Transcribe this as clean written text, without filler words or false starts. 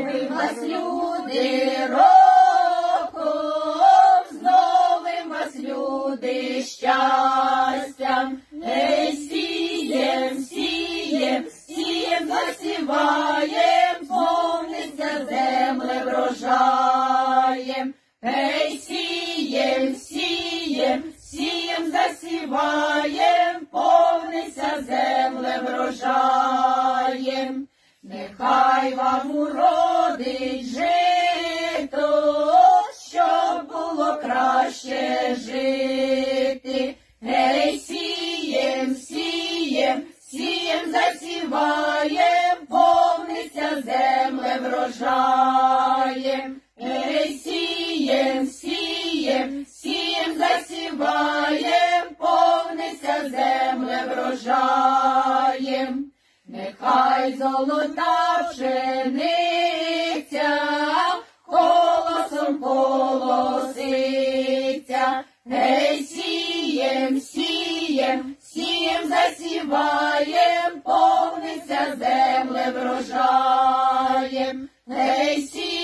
новим вас, люди, роком, з новим вас, люди, щастям. Ей, сієм, сієм, сієм, засіваєм, повниться земле врожаєм. Ей, сієм, сієм, сієм, засіваєм, повниться земле врожаєм. Нехай вам уродить жито, щоб було краще жити. Ей, сієм, сієм, сієм, засіваєм, повниться земле врожаєм. Ей, сієм, сієм, сієм, засіваєм, повниться земле врожаєм. Нехай золота пшениця колосом колоситься. Ей, сієм, сієм, сієм, засіваєм, повниться земле врожаєм. Ей, сієм,